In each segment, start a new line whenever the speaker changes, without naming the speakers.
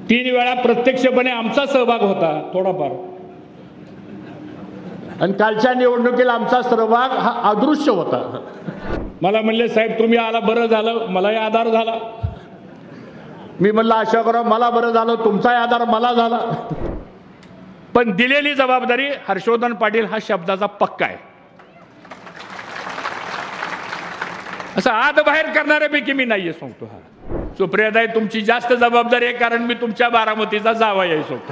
3 वेळा प्रत्यक्षपणे आमचा सहभाग होता थोडाफार, आणि कालच्या निवडणुकीला आमचा सहभाग हा अदृश्य होता. मला म्हणले साहेब तुम्ही आला बरं झालं, मलाही आधार झाला. मी म्हणलं अशोकराव मला बरं झालं, तुमचाही आधार मला झाला. पण दिलेली जबाबदारी हर्षवर्धन पाटील हा शब्दाचा पक्का आहे. असं आत बाहेर करणाऱ्यापैकी मी नाहीये सांगतो. हा सुप्रियाताई तुमची जास्त जबाबदारी आहे, कारण मी तुमच्या बारामतीचा जावई आहे सांगतो.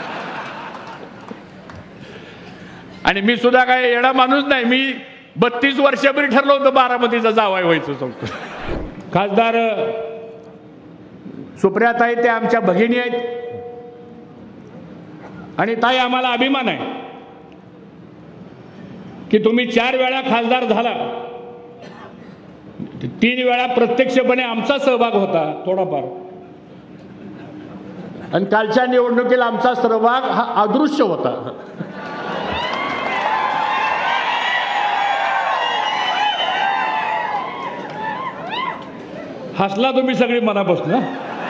आणि मी सुद्धा काय येडा माणूस नाही, मी 32 वर्षापूर्वी ठरलं होतं बारामतीचा जावई व्हायचं सांगतो. खासदार सुप्रियाताई ते आमच्या भगिनी आहेत, आणि ताई आम्हाला अभिमान आहे की तुम्ही 4 वेळा खासदार झाला. 3 वेळा प्रत्यक्षपणे आमचा सहभाग होता थोडाफार, आणि कालच्या निवडणुकीला आमचा सहभाग हा अदृश्य होता. हसला तुम्ही सगळी मनापासून.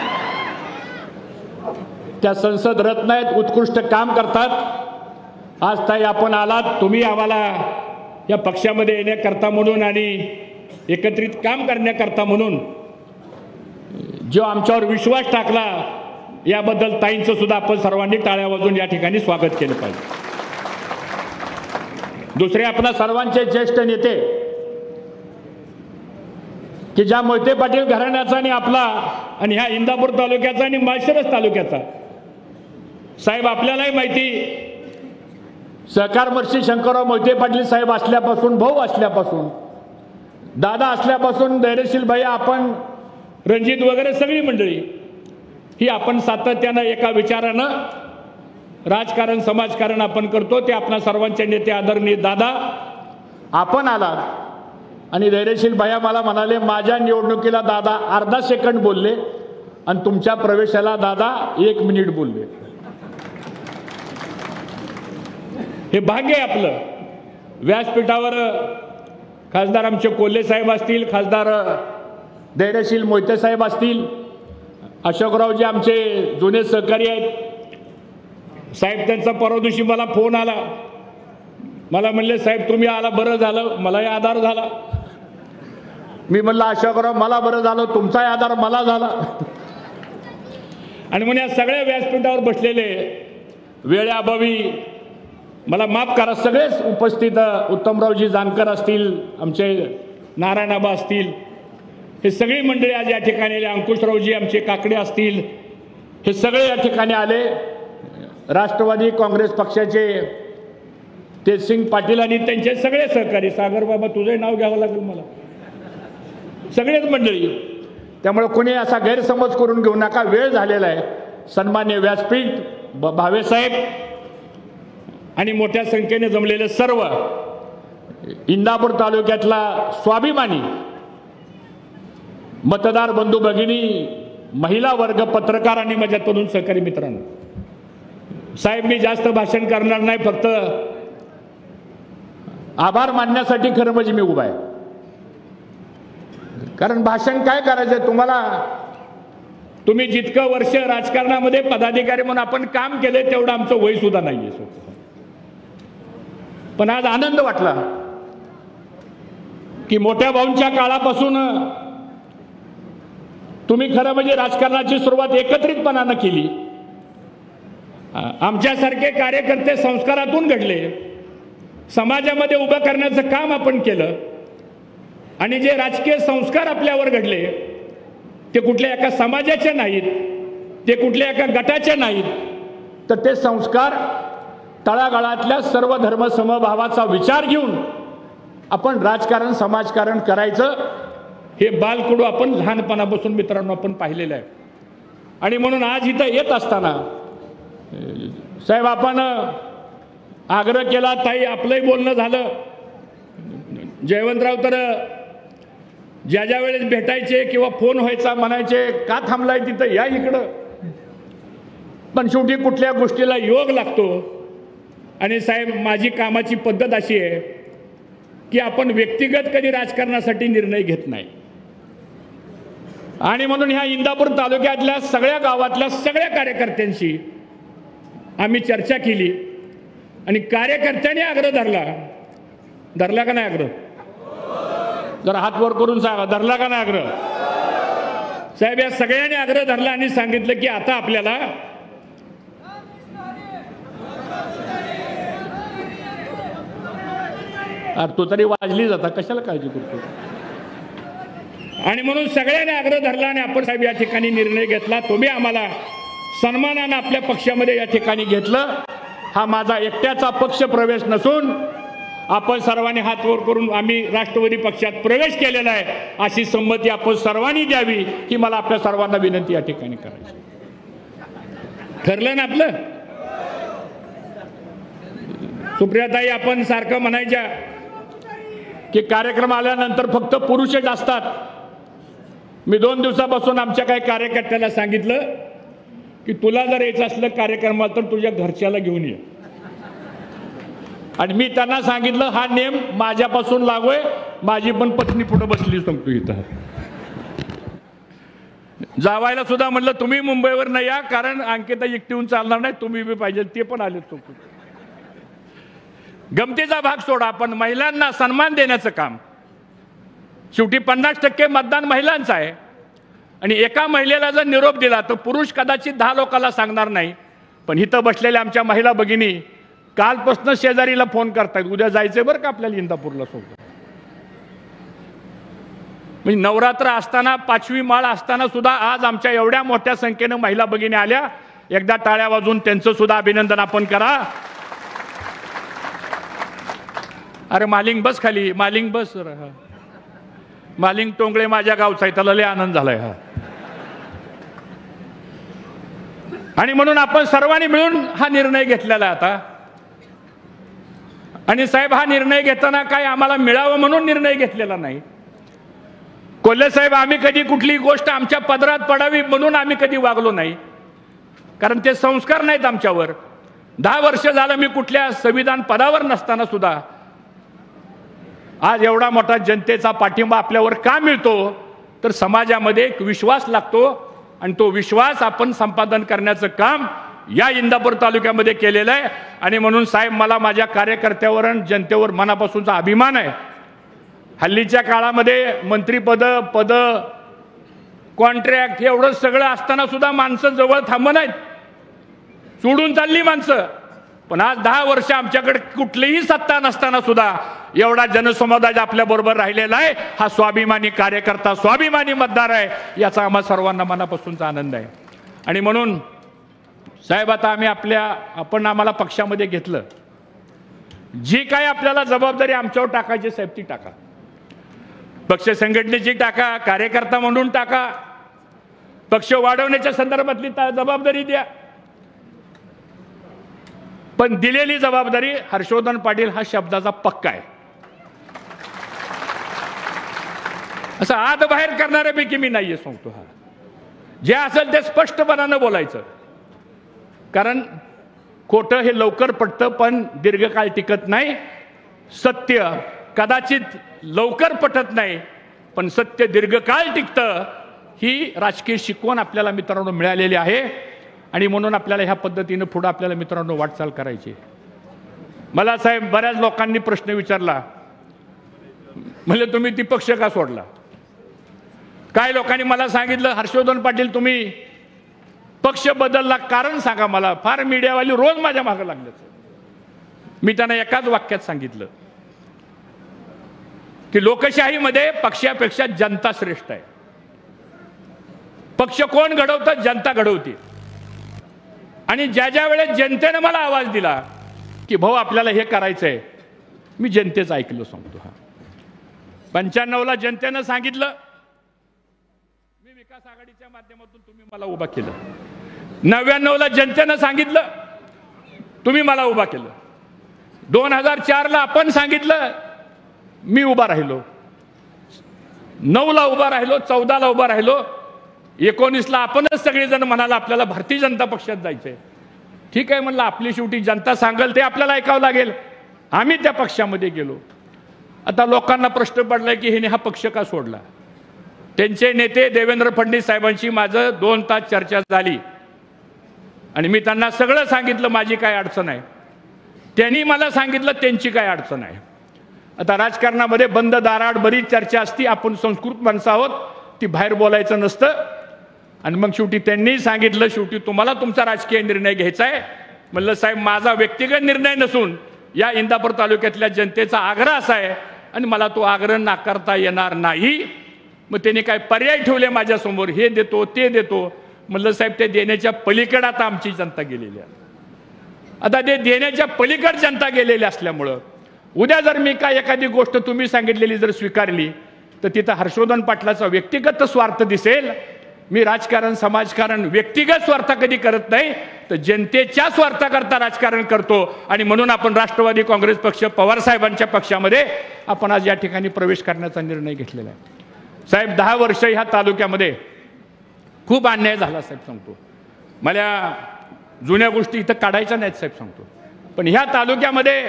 त्या संसद रत्न आहेत, उत्कृष्ट काम करतात. आज ताई आपण आलात, तुम्ही आम्हाला या पक्षामध्ये येण्याकरता म्हणून आणि एकत्रित काम करण्याकरता म्हणून जो आमच्यावर विश्वास टाकला, याबद्दल ताईंचं सुद्धा आपण सर्वांनी टाळ्या वाजवून या ठिकाणी स्वागत केलं पाहिजे. दुसरे आपणा सर्वांचे ज्येष्ठ नेते की ज्या मोहिते पाटील घराण्याचा आणि आपला आणि ह्या इंदापूर तालुक्याचा आणि माळशिरस तालुक्याचा, साहेब आपल्यालाही माहिती, सहकार मंत्री शंकरराव मोहिते पाटील साहेब असल्यापासून, भाऊ असल्यापासून, दादा असल्यापासून, धैर्यशील भाई, आपण रणजित वगैरे सगळी मंडळी ही आपण सातत्यानं एका विचारानं राजकारण समाजकारण आपण करतो. ते आपणा सर्वांचे नेते आदरणीय दादा आपण आला, आणि धैर्यशील भाया मला म्हणाले माझ्या निवडणुकीला दादा अर्धा सेकंड बोलले, आणि तुमच्या प्रवेशाला दादा 1 मिनिट बोलले. हे भाग्य आहे आपलं. व्यासपीठावर खासदार आमचे कोल्हे साहेब असतील, खासदार धैर्यशील मोहिते साहेब असतील, अशोकरावजी आमचे जुने सहकारी आहेत. साहेब त्यांचा परवा दिवशी मला फोन आला, मला म्हणले साहेब तुम्ही आला बरं झालं, मलाही आधार झाला. मी म्हणलं अशोकराव मला बरं झालं, तुमचाही आधार मला झाला. आणि म्हणून या सगळ्या व्यासपीठावर बसलेले वेळेअभावी मला माफ करा, सगळेच उपस्थित, उत्तमरावजी जानकर असतील, आमचे नारायणाबा असतील, हे सगळी मंडळी आज या ठिकाणी आले, अंकुशरावजी आमचे काकडे असतील, हे सगळे या ठिकाणी आले. राष्ट्रवादी काँग्रेस पक्षाचे तेजसिंग पाटील आणि त्यांचे सगळे सहकारी, सागर बाबा तुझे नाव घ्यावं लागेल मला, सगळेच मंडळी. त्यामुळे कोणी असा गैरसमज करून घेऊ नका, वेळ झालेला आहे. सन्मान्य व्यासपीठ, भावेसाहेब आणि मोठ्या संख्येने जमलेले सर्व इंदापूर तालुक्यातला स्वाभिमानी मतदार बंधू भगिनी, महिला वर्ग, पत्रकार आणि माझ्या तरुण सहकारी मित्रांनो, साहेब मी जास्त भाषण करणार नाही, फक्त आभार मानण्यासाठी खरं म्हणजे मी उभा आहे. कारण भाषण काय करायचंय तुम्हाला, तुम्ही जितकं वर्ष राजकारणामध्ये पदाधिकारी म्हणून आपण काम केले तेवढं आमचं वय सुद्धा नाहीये. पण आज आनंद वाटला की मोठ्या भाऊंच्या काळापासून तुम्ही खरं म्हणजे राजकारणाची सुरुवात एकत्रितपणानं केली. आमच्यासारखे कार्यकर्ते संस्कारातून घडले, समाजामध्ये उभं करण्याचं काम आपण केलं, आणि जे राजकीय संस्कार आपल्यावर घडले ते कुठल्या एका समाजाचे नाहीत, ते कुठल्या एका गटाचे नाहीत, तर ते संस्कार तळागाळातल्या सर्व धर्म समभावाचा विचार घेऊन आपण राजकारण समाजकारण करायचं, हे बालकडू आपण लहानपणापासून मित्रांनो आपण पाहिलेलं आहे. आणि म्हणून आज इथं येत असताना साहेब आपण आग्रह केला, ताई आपलंही बोलणं झालं, जयवंतराव तर ज्या ज्या वेळेस भेटायचे किंवा फोन व्हायचा म्हणायचे का थांबलाय तिथं, या इकडं. पण शेवटी कुठल्या गोष्टीला योग लागतो. आणि साहेब माझी कामाची पद्धत अशी आहे की आपण व्यक्तिगत कधी राजकारणासाठी निर्णय घेत नाही. आणि म्हणून ह्या इंदापूर तालुक्यातल्या सगळ्या गावातल्या सगळ्या कार्यकर्त्यांशी आम्ही चर्चा केली आणि कार्यकर्त्यांनी आग्रह धरला का नाही आग्रह? जरा हात वर करून सांगा, धरला का नाही आग्रह? साहेब, या सगळ्यांनी आग्रह धरला आणि सांगितलं की आता आपल्याला तो तरी वाजली जाता, कशाला काळजी करतो? आणि म्हणून सगळ्यांनी आग्रह धरला आणि आपण साहेब या ठिकाणी निर्णय घेतला. तुम्ही आम्हाला सन्मानानं आपल्या पक्षामध्ये या ठिकाणी घेतलं. हा माझा एकट्याचा पक्ष प्रवेश नसून आपण सर्वांनी हात वर करून आम्ही राष्ट्रवादी पक्षात प्रवेश केलेला आहे अशी संमती आपण सर्वांनी द्यावी ही मला आपल्या सर्वांना विनंती या ठिकाणी करायची. ठरलं ना आपलं? सुप्रियाताई, आपण सारखं म्हणायच्या की कार्यक्रम आल्यानंतर फक्त पुरुषच असतात. मी 2 दिवसापासून आमच्या काही कार्यकर्त्याला सांगितलं की तुला जर यायचं असलं कार्यक्रमाला तर तुझ्या घरच्याला घेऊन ये. आणि मी त्यांना सांगितलं हा नेम माझ्यापासून लागू आहे. माझी पण पत्नी पुढे बसली सांगतो इथं. जावायला सुद्धा म्हटलं तुम्ही मुंबईवर नाही या, कारण अंकिता एकटीहून चालणार नाही, तुम्ही बी पाहिजे. ते पण आले. तो गमतीचा भाग सोडा, पण महिलांना सन्मान देण्याचं काम. शेवटी 50% मतदान महिलांचं आहे आणि एका महिलेला जर निरोप दिला तर पुरुष कदाचित 10 लोकांना सांगणार नाही. पण इथं बसलेल्या आमच्या महिला भगिनी कालपासून शेजारीला फोन करतायत, उद्या जायचंय बरं का आपल्याला इंदापूरला सोबत. म्हणजे नवरात्र असताना 5वी माळ असताना सुद्धा आज आमच्या एवढ्या मोठ्या संख्येनं महिला भगिनी आल्या. एकदा टाळ्या वाजवून त्यांचं सुद्धा अभिनंदन आपण करा. अरे मालिंग बस खाली, मालिंग बस. मालिंग टोंगळे माझ्या गावचा आहे, त्याला लय आनंद झालाय. हा, आणि म्हणून आपण सर्वांनी मिळून हा निर्णय घेतलेला आहे आता. आणि साहेब, हा निर्णय घेताना काय आम्हाला मिळावं म्हणून निर्णय घेतलेला नाही. कोल्हे साहेब, आम्ही कधी कुठली गोष्ट आमच्या पदरात पडावी म्हणून आम्ही कधी वागलो नाही, कारण ते संस्कार नाहीत आमच्यावर. 10 वर्ष झालं मी कुठल्या संविधान पदावर नसताना सुद्धा आज एवढा मोठा जनतेचा पाठिंबा आपल्यावर का मिळतो? तर समाजामध्ये एक विश्वास लागतो आणि तो विश्वास आपण संपादन करण्याचं काम या इंदापूर तालुक्यामध्ये केलेलं आहे. आणि म्हणून साहेब, मला माझ्या कार्यकर्त्यावर आणि जनतेवर मनापासूनचा अभिमान आहे. हल्लीच्या काळामध्ये मंत्रीपद, पद, कॉन्ट्रॅक्ट एवढं सगळं असताना सुद्धा माणसं जवळ थांबत नाहीत, सोडून चालली माणसं. पण आज 10 वर्ष आमच्याकडे कुठलीही सत्ता नसताना सुद्धा एवढा जनसमुदाय आपल्या बरोबर राहिलेला आहे. हा स्वाभिमानी कार्यकर्ता, स्वाभिमानी मतदार आहे, याचा आम्हा सर्वांना मनापासूनचा आनंद आहे. आणि म्हणून साहेब, आता आपण आम्हाला पक्षामध्ये घेतलं. जी काय आपल्याला जबाबदारी आमच्यावर टाकायची साहेब ती टाका. पक्ष संघटनेची टाका, कार्यकर्ता म्हणून टाका, पक्ष वाढवण्याच्या संदर्भातली जबाबदारी द्या. पण दिलेली जबाबदारी हर्षवर्धन पाटील हा शब्दाचा पक्का आहे. असं आत बाहेर करणाऱ्यापैकी मी नाहीये सांगतो. हा जे असेल ते स्पष्टपणानं बोलायचं, कारण खोटं हे लवकर पटतं पण दीर्घकाळ टिकत नाही. सत्य कदाचित लवकर पटत नाही पण सत्य दीर्घकाळ टिकतं. ही राजकीय शिकवण आपल्याला मित्रांनो मिळालेली आहे. आणि म्हणून आपल्याला ह्या पद्धतीनं पुढे आपल्याला मित्रांनो वाटचाल करायची. मला साहेब बऱ्याच लोकांनी प्रश्न विचारला, म्हणजे तुम्ही ती पक्ष का सोडला? काही लोकांनी मला सांगितलं, हर्षवर्धन पाटील तुम्ही पक्ष बदलला, कारण सांगा मला. फार मीडियावाली रोज माझ्या मागे लागले. मी त्यांना एकाच वाक्यात सांगितलं की लोकशाहीमध्ये पक्षापेक्षा जनता श्रेष्ठ आहे. पक्ष कोण घडवतं? जनता घडवते. आणि ज्या वेळेस जनतेने मला आवाज दिला की भाऊ आपल्याला हे करायचंय, मी जनतेचं ऐकलं सांगतो. हा 95ला जनतेनं सांगितलं, मी विकास आघाडीच्या माध्यमातून तुम्ही मला उभा केलं. 99ला जनतेनं सांगितलं, तुम्ही मला उभा केलं. 2004ला आपण सांगितलं, मी उभा राहिलो. 9ला उभा राहिलो, 14ला उभा राहिलो, 19ला आपणच सगळेजण म्हणाला आपल्याला भारतीय जनता पक्षात जायचंय. ठीक आहे म्हणलं, आपली शेवटी जनता सांगेल ते आपल्याला ऐकावं लागेल. आम्ही त्या पक्षामध्ये गेलो. आता लोकांना प्रश्न पडलाय की हिने हा पक्ष का सोडला. त्यांचे नेते देवेंद्र फडणवीस साहेबांशी माझं 2 तास चर्चा झाली आणि मी त्यांना सगळं सांगितलं माझी काय अडचण आहे. त्यांनी मला सांगितलं त्यांची काय अडचण आहे. आता राजकारणामध्ये बंद दाराआड बरीच चर्चा असती. आपण संस्कृत माणसं आहोत, ती बाहेर बोलायचं नसतं. आणि मग शेवटी त्यांनी सांगितलं, शेवटी तुम्हाला तुमचा राजकीय निर्णय घ्यायचा आहे. म्हणलं साहेब माझा व्यक्तिगत निर्णय नसून या इंदापूर तालुक्यातल्या जनतेचा आग्रह असा आहे आणि मला तो आग्रह नाकारता येणार नाही. मग त्यांनी काय पर्याय ठेवले माझ्यासमोर, हे देतो ते देतो. म्हणलं साहेब ते देण्याच्या पलीकडे आता आमची जनता गेलेली आहे. आता ते देण्याच्या पलीकड जनता गेलेली असल्यामुळं उद्या जर मी काय एखादी गोष्ट तुम्ही सांगितलेली जर स्वीकारली तर तिथं हर्षवर्धन पाटलाचा व्यक्तिगत स्वार्थ दिसेल. मी राजकारण समाजकारण व्यक्तिगत स्वार्थ कधी करत नाही, तर जनतेच्या स्वार्थाकरता राजकारण करतो. आणि म्हणून आपण राष्ट्रवादी काँग्रेस पक्ष पवार साहेबांच्या पक्षामध्ये आपण आज या ठिकाणी प्रवेश करण्याचा निर्णय घेतलेला आहे. साहेब 10 वर्ष ह्या तालुक्यामध्ये खूप अन्याय झाला साहेब सांगतो. मला जुन्या गोष्टी इथं काढायच्या नाहीत साहेब सांगतो. पण ह्या तालुक्यामध्ये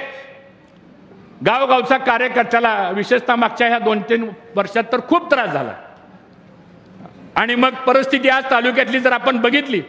गावगावचा कार्यकर्त्याला विशेषतः मागच्या ह्या 2-3 वर्षात तर खूप त्रास झाला. आणि मग परिस्थिती आज तालुक्यातली जर आपण बघितली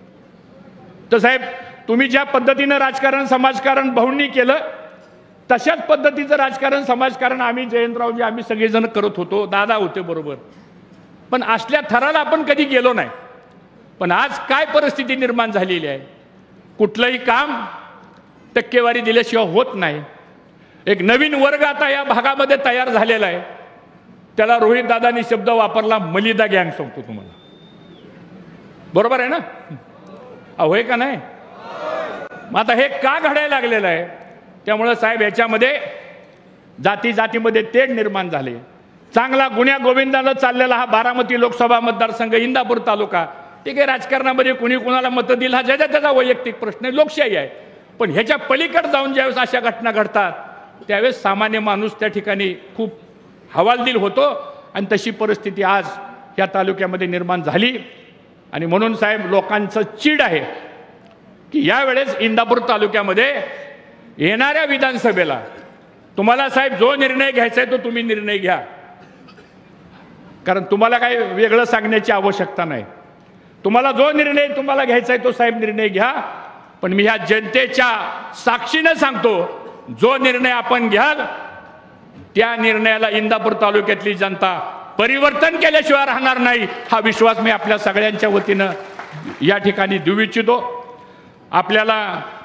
तर साहेब तुम्ही ज्या पद्धतीनं राजकारण समाजकारण भाऊंनी केलं तशाच पद्धतीचं राजकारण समाजकारण आम्ही जयंतरावजी आम्ही सगळेजण करत होतो. दादा होते बरोबर, पण असल्या थराला आपण कधी गेलो नाही. पण आज काय परिस्थिती निर्माण झालेली आहे, कुठलंही काम टक्केवारी दिल्याशिवाय होत नाही. एक नवीन वर्ग आता या भागामध्ये तयार झालेला आहे. त्याला रोहित दादांनी शब्द वापरला मलिदा गँग सांगतो तुम्हाला. बरोबर आहे ना, होय का नाही? मग आता हे का घडायला लागलेलं आहे? त्यामुळं साहेब याच्यामध्ये जाती जातीमध्ये तेढ निर्माण झाले. चांगला गुन्ह्या गोविंदानं चाललेला हा बारामती लोकसभा मतदारसंघ इंदापूर तालुका, ठीक आहे राजकारणामध्ये कुणी कुणाला मतं दिलं हा ज्याचा त्याचा वैयक्तिक प्रश्न आहे, लोकशाही आहे. पण ह्याच्या पलीकडे जाऊन ज्यावेळेस अशा घटना घडतात त्यावेळेस सामान्य माणूस त्या ठिकाणी खूप हवालदिल होतो. आणि तशी परिस्थिती आज या तालुक्यामध्ये निर्माण झाली. आणि म्हणून साहेब लोकांचं चीड आहे की यावेळेस इंदापूर तालुक्यामध्ये येणाऱ्या विधानसभेला तुम्हाला साहेब जो निर्णय घ्यायचा आहे तो तुम्ही निर्णय घ्या. कारण तुम्हाला काही वेगळं सांगण्याची आवश्यकता नाही. तुम्हाला जो निर्णय तुम्हाला घ्यायचा आहे तो साहेब निर्णय घ्या. पण मी ह्या जनतेच्या साक्षीनं सांगतो, जो निर्णय आपण घ्याल त्या निर्णयाला इंदापूर तालुक्यातली जनता परिवर्तन केल्याशिवाय राहणार नाही, हा विश्वास मी आपल्या सगळ्यांच्या वतीनं या ठिकाणी देऊ इच्छितो. आपल्याला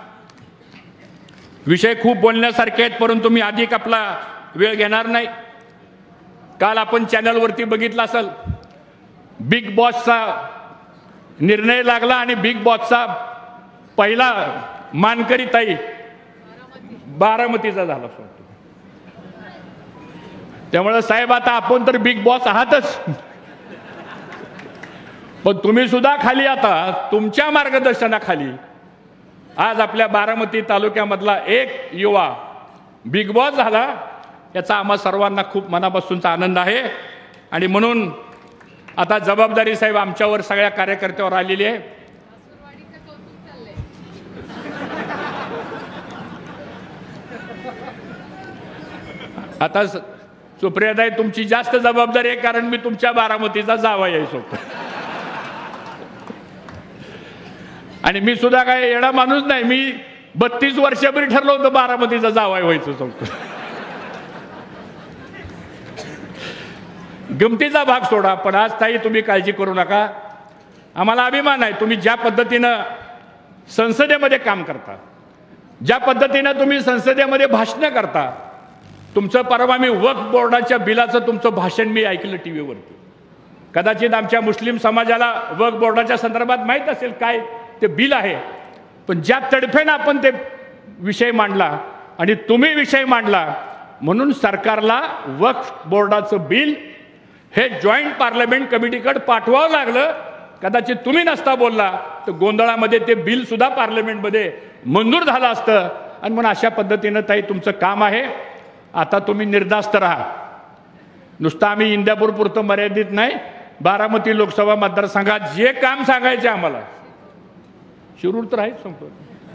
विषय खूप बोलण्यासारखे आहेत, परंतु मी अधिक आपला वेळ घेणार नाही. काल आपण चॅनलवरती बघितलं असेल, बिग बॉसचा निर्णय लागला आणि बिग बॉसचा पहिला मानकरी ताई बारामतीचा झाला. त्यामुळे साहेब आता आपण तर बिग बॉस आहातच, पण तुम्ही सुद्धा खाली आता तुमच्या मार्गदर्शनाखाली आज आपल्या बारामती तालुक्यामधला एक युवा बिग बॉस झाला, याचा आम्हा सर्वांना खूप मनापासूनचा आनंद आहे. आणि म्हणून आता जबाबदारी साहेब आमच्यावर सगळ्या कार्यकर्त्यावर आलेली आहे. आता सुप्रियाताई तुमची जास्त जबाबदारी आहे, कारण मी तुमच्या बारामतीचा जावा यायचो. आणि मी सुद्धा काय येडा माणूस नाही, मी 32 वर्षापूर्वी ठरलं होतं बारामतीचा जावाय व्हायचं सांगतो. गमतीचा भाग सोडा, पण आज ताई तुम्ही काळजी करू नका. आम्हाला अभिमान आहे तुम्ही ज्या पद्धतीनं संसदेमध्ये काम करता, ज्या पद्धतीनं तुम्ही संसदेमध्ये भाषणं करता. तुमचं परवा मी वक्फ बोर्डाच्या बिलाचं तुमचं भाषण मी ऐकलं टीव्हीवरती. कदाचित आमच्या मुस्लिम समाजाला वक्फ बोर्डाच्या संदर्भात माहीत असेल काय ते बिल आहे, पण ज्या तडफेनं आपण ते विषय मांडला आणि तुम्ही विषय मांडला, म्हणून सरकारला वक्फ बोर्डाचं बिल हे जॉईंट पार्लमेंट कमिटीकडे पाठवावं लागलं. कदाचित तुम्ही नसता बोलला तर गोंधळामध्ये ते बिल सुद्धा पार्लमेंटमध्ये मंजूर झालं असतं. आणि म्हणून अशा पद्धतीनं ताई तुमचं काम आहे. आता तुम्ही निर्धास्त राहा. नुसतं आम्ही इंदापूर पुरतं मर्यादित नाही, बारामती लोकसभा मतदारसंघात जे काम सांगायचे आम्हाला, शिरूर तर आहेच सांगतो,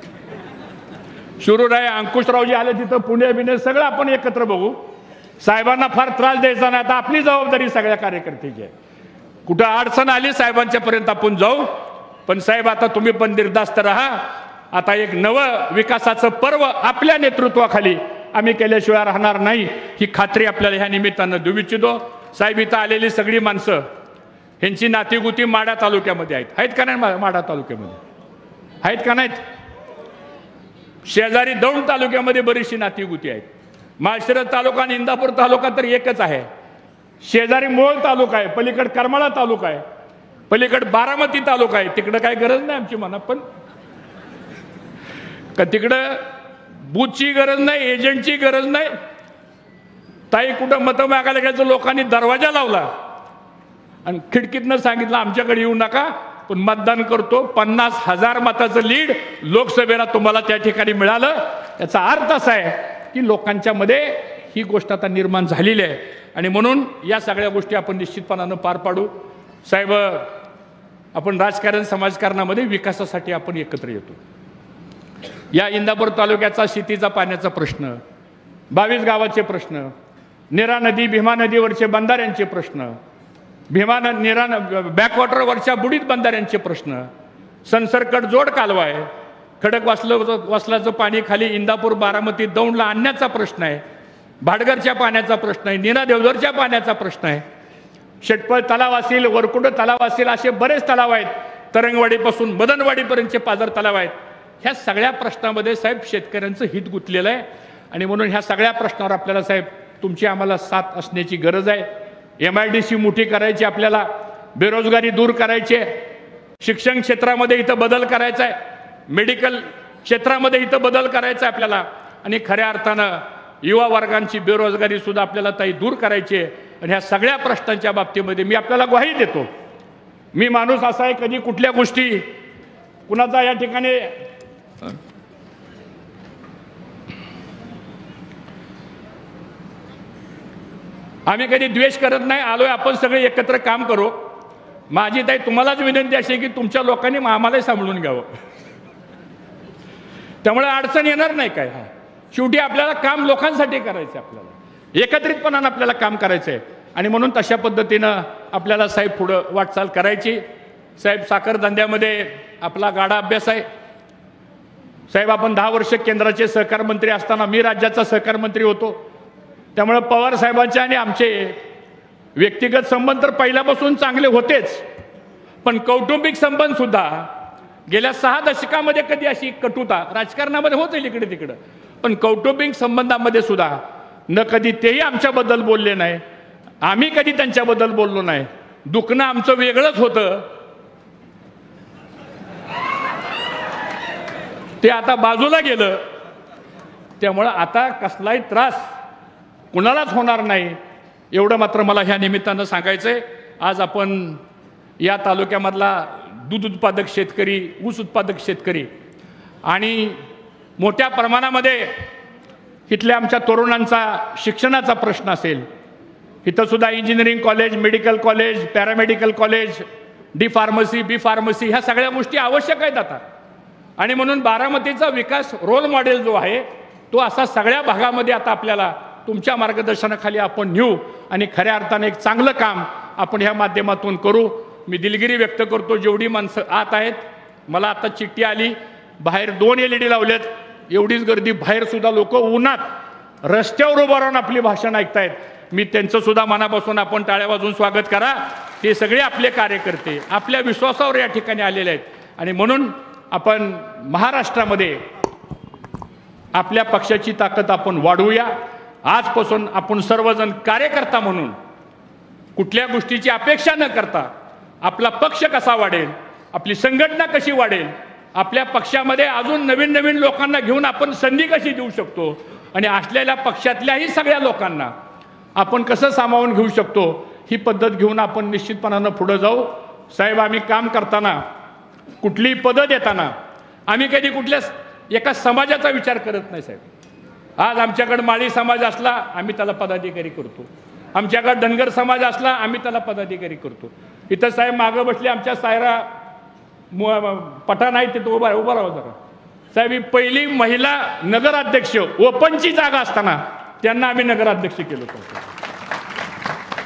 शिरूर आहे, अंकुशरावजी आले तिथं, पुणे बिणे सगळं आपण एकत्र बघू. साहेबांना फार त्रास द्यायचा नाही. आता आपली जबाबदारी सगळ्या कार्यकर्त्याची आहे. कुठं अडचण आली साहेबांच्या पर्यंत आपण जाऊ, पण साहेब आता तुम्ही पण निर्धास्त राहा. आता एक नवं विकासाचं पर्व आपल्या नेतृत्वाखाली आम्ही केल्याशिवाय राहणार नाही, ही खात्री आपल्याला ह्या निमित्तानं देऊ इच्छितो. साहेब, इथं आलेली सगळी माणसं ह्यांची नातीगुती माढा तालुक्यामध्ये आहेत का नाही? माढा तालुक्यामध्ये आहेत का नाहीत? शेजारी दौंड तालुक्यामध्ये बरीचशी नातीगुती आहेत. माळशिरस तालुका आणि इंदापूर तालुका तर एकच आहे. शेजारी मोहोळ तालुका आहे, पलीकडे करमाळा तालुका आहे, पलीकडे बारामती तालुका आहे. तिकडं काय गरज नाही आमची म्हणा, पण का तिकडं बूथची गरज नाही, एजंटची गरज नाही. ताई कुठं मतं मागायला गेलं लोकांनी दरवाजा लावला आणि खिडकीतनं सांगितलं आमच्याकडे येऊ नका, पण मतदान करतो. 50,000 मताचं लीड लोकसभेला तुम्हाला त्या ठिकाणी मिळालं. याचा अर्थ असा आहे की लोकांच्या मध्ये ही गोष्ट आता निर्माण झालेली आहे आणि म्हणून या सगळ्या गोष्टी आपण निश्चितपणानं पार पाडू. साहेब, आपण राजकारण समाजकारणामध्ये विकासासाठी आपण एकत्र येतो. या इंदापूर तालुक्याचा शेतीचा पाण्याचा प्रश्न, 22 गावाचे प्रश्न, नीरा नदी भीमा नदीवरचे बंधाऱ्यांचे प्रश्न, भीमा नीरा बॅकवॉटरवरच्या बुडीत बंधाऱ्यांचे प्रश्न, संसर्कट जोड कालवा आहे, खडक वसलाचं पाणी खाली इंदापूर बारामती दौंडला आणण्याचा प्रश्न आहे, भाटघरच्या पाण्याचा प्रश्न आहे, नीरा देवधरच्या पाण्याचा प्रश्न आहे, शेटपळ तलाव असेल, वरकुंड तलाव असेल, असे बरेच तलाव आहेत. तरंगवाडीपासून मदनवाडीपर्यंतचे पाझर तलाव आहेत. ह्या सगळ्या प्रश्नामध्ये साहेब शेतकऱ्यांचं हित गुंतलेलं आहे आणि म्हणून ह्या सगळ्या प्रश्नावर आपल्याला साहेब तुमची आम्हाला साथ असण्याची गरज आहे. MIDC मोठी करायची, आपल्याला बेरोजगारी दूर करायची आहे, शिक्षण क्षेत्रामध्ये इथं बदल करायचा आहे, मेडिकल क्षेत्रामध्ये इथं बदल करायचा आहे आपल्याला आणि खऱ्या अर्थानं युवा वर्गांची बेरोजगारी सुद्धा आपल्याला ताई दूर करायची आहे. आणि ह्या सगळ्या प्रश्नांच्या बाबतीमध्ये मी आपल्याला ग्वाही देतो. मी माणूस असा आहे, कधी कुठल्या गोष्टी कुणाचा या ठिकाणी आम्ही कधी द्वेष करत नाही. आलोय आपण सगळे एकत्र काम करू. माझी ताई तुम्हालाच विनंती अशी की तुमच्या लोकांनी आम्हालाही सांभाळून घ्यावं, त्यामुळे अडचण येणार नाही. काय शेवटी आपल्याला काम लोकांसाठी करायचं, आपल्याला एकत्रितपणानं आपल्याला काम करायचं आहे आणि म्हणून तशा पद्धतीनं आपल्याला साहेब पुढं वाटचाल करायची. साहेब, साखर धंद्यामध्ये आपला गाढा अभ्यास आहे. साहेब, आपण 10 वर्ष केंद्राचे सहकार मंत्री असताना मी राज्याचा सहकार मंत्री होतो, त्यामुळे पवार साहेबांचे आणि आमचे व्यक्तिगत संबंध तर पहिल्यापासून चांगले होतेच, पण कौटुंबिक संबंध सुद्धा गेल्या 6 दशकामध्ये कधी अशी कटुता राजकारणामध्ये होत आहे इकडे तिकडं, पण कौटुंबिक संबंधामध्ये सुद्धा न कधी तेही आमच्याबद्दल बोलले नाही, आम्ही कधी त्यांच्याबद्दल बोललो नाही. दुखणं आमचं वेगळंच होतं, ते आता बाजूला गेलं. त्यामुळं आता कसलाही त्रास कुणालाच होणार नाही, एवढं मात्र मला ह्या निमित्तानं सांगायचंय. आज आपण या तालुक्यामधला दूध उत्पादक शेतकरी, ऊस उत्पादक शेतकरी आणि मोठ्या प्रमाणामध्ये इथल्या आमच्या तरुणांचा शिक्षणाचा प्रश्न असेल, इथं सुद्धा engineering college, medical college, paramedical college, D pharmacy, B pharmacy ह्या सगळ्या गोष्टी आवश्यक आहेत आता. आणि म्हणून बारामतीचा विकास रोल मॉडेल जो आहे तो असा सगळ्या भागामध्ये आता आपल्याला तुमच्या मार्गदर्शनाखाली आपण नेऊ आणि खऱ्या अर्थाने एक चांगलं काम आपण ह्या माध्यमातून करू. मी दिलगिरी व्यक्त करतो, जेवढी माणसं आत आहेत. मला आता चिठ्ठी आली, बाहेर 2 LED लावलेत, एवढीच गर्दी, बाहेर सुद्धा लोक उन्हात रस्त्यावर उभं राहून आपली भाषण ऐकतायत. मी त्यांचं सुद्धा मनापासून आपण टाळ्या वाजवून स्वागत करा. ते सगळे आपले कार्यकर्ते आपल्या विश्वासावर या ठिकाणी आलेले आहेत आणि म्हणून आपण महाराष्ट्रामध्ये आपल्या पक्षाची ताकद आपण वाढवूया. आजपासून आपण सर्वजण कार्यकर्ता म्हणून कुठल्या गोष्टीची अपेक्षा न करता आपला पक्ष कसा वाढेल, आपली संघटना कशी वाढेल, आपल्या पक्षामध्ये अजून नवीन नवीन लोकांना घेऊन आपण संधी कशी देऊ शकतो आणि असलेल्या पक्षातल्याही सगळ्या लोकांना आपण कसं सामावून घेऊ शकतो, ही पद्धत घेऊन आपण निश्चितपणानं पुढे जाऊ. साहेब, आम्ही काम करताना कुठलीही पदं देताना आम्ही कधी कुठल्या एका समाजाचा विचार करत नाही साहेब. आज आमच्याकडे माळी समाज असला आम्ही त्याला पदाधिकारी करतो, आमच्याकडे धनगर समाज असला आम्ही त्याला पदाधिकारी करतो. इथं साहेब मागं बसले आमच्या सायरा पठाण आहे, तिथं उभा राहा जरा. साहेब, ही पहिली महिला नगराध्यक्ष ओपनची जागा असताना त्यांना आम्ही नगराध्यक्ष केलं होतं.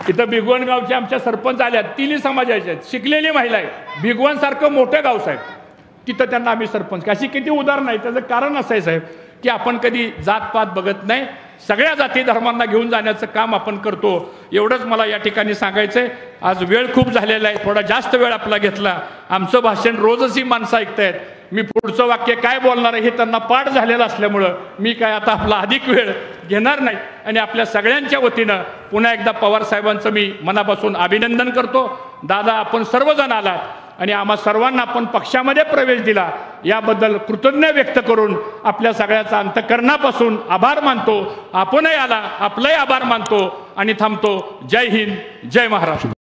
इथं भिगवण गावचे आमच्या सरपंच आल्यात, तिन्ही समाजाचे आहेत, शिकलेली महिला आहे, भिगवणसारखं मोठं गाव साहेब, तिथं त्यांना आम्ही सरपंच. अशी किती उदाहरणं आहे. त्याचं कारण असं आहे साहेब की आपण कधी जातपात बघत नाही, सगळ्या जाती धर्मांना घेऊन जाण्याचं काम आपण करतो. एवढंच मला या ठिकाणी सांगायचं आहे. आज वेळ खूप झालेला आहे, थोडा जास्त वेळ आपला घेतला. आमचं भाषण रोजच ही माणसं ऐकतायत. मी पुढचं वाक्य काय बोलणार आहे हे त्यांना पाठ झालेलं असल्यामुळं मी काय आता आपला अधिक वेळ घेणार नाही. आणि आपल्या सगळ्यांच्या वतीनं पुन्हा एकदा पवार साहेबांचं मी मनापासून अभिनंदन करतो. दादा, आपण सर्वजण आलात आणि आम्हा सर्वांना आपण पक्षामध्ये प्रवेश दिला, याबद्दल कृतज्ञ व्यक्त करून आपल्या सगळ्याचा अंतःकरणापासून आभार मानतो. आपणही आला, आपलाही आभार मानतो आणि थांबतो. जय हिंद, जय महाराष्ट्र.